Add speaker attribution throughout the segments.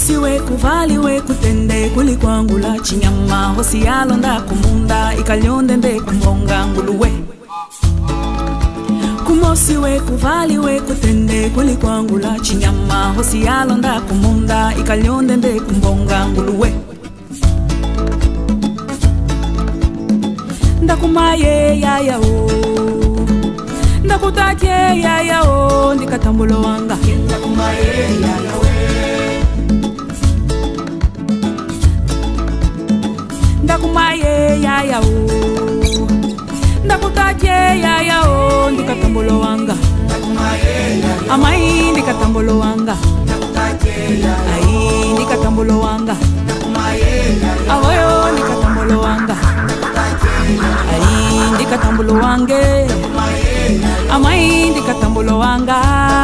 Speaker 1: Kumosi we kuvali we kutende kulikwangula chinyama hosi yalonda kumunda ikalyonde nde kumbonga nguluwe. Kumosi we kuvali we kutende kulikwangula chinyama hosi yalonda kumunda ikalyonde nde kumbonga nguluwe. Ndakumaye yaya o ndakutaje yaya o ndikatambulo wanga. Ndakumaye yaya o ndakumaye yaya o ndakutaje yaya o ndikatambulo wanga. Amai ndikatambulo wanga. Ai ndikatambulo wanga. Awoyo ndikatambulo wanga. Ai ndikatambulo wange. Amai ndikatambulo wanga.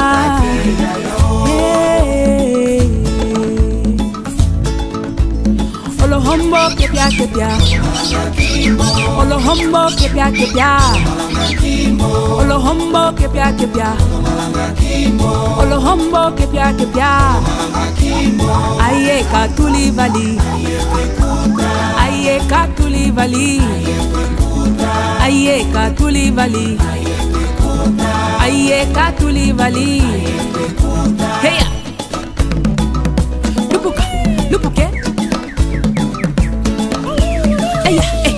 Speaker 1: Olo hombo kepia kepia. Olo hombo kepia kepia. Olo hombo kepia kepia. Olo hombo kepia kepia. Aye katuli vali. Aye katuli vali. Aye katuli vali. Aye katuli vali. Heya. Lupuka, lupuke. Heya, hey.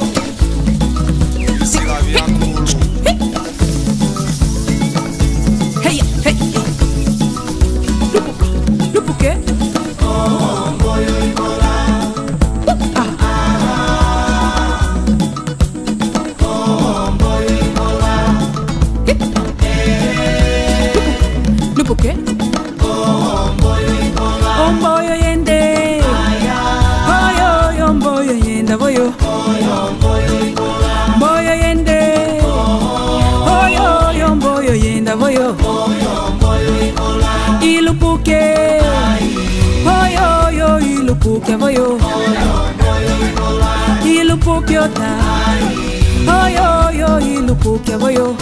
Speaker 1: Heya, hey. Lupuka, lupuke. Lupuke. Omboyo yende. Oyo yomboyo yenda boyo. Boyo yende. Oyo yomboyo yenda boyo. Ilupuke. Oyo yo ilupuke boyo. Ilupuke ota. Oyo yo ilupuke boyo.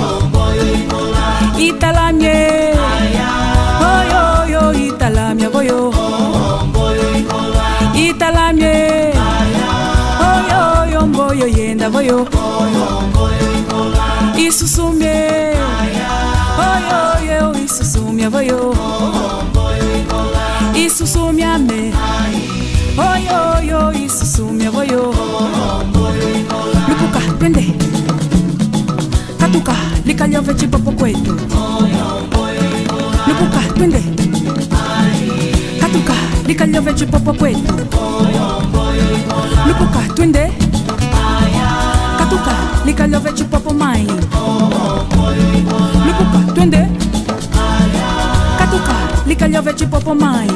Speaker 1: Italamye. Oyo yo italamye boyo. Italamye. Oyo yo mboyo yenda boyo. Isusumye. Oyo yo isusumye boyo. Isusumya me. Oyo yo isusumye boyo. Lupuka twende. Katuka likaliove chipopo kwetu. Lupuka twende. Katuka likaliove chipopo kwetu. Lupuka twende. Katuka likaliove chipopo mai. Lupuka twende. Katuka likaliove chipopo mai.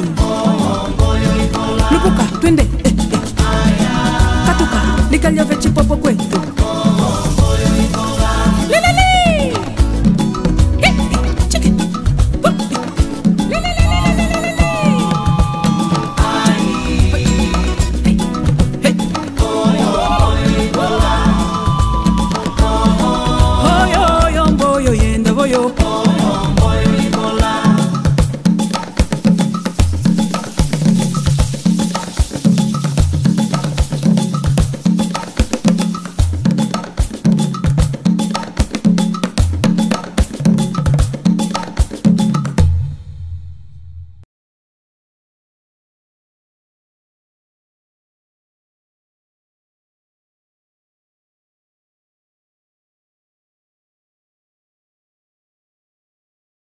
Speaker 1: Lupuka twende. Katuka likaliove chipopo kwetu.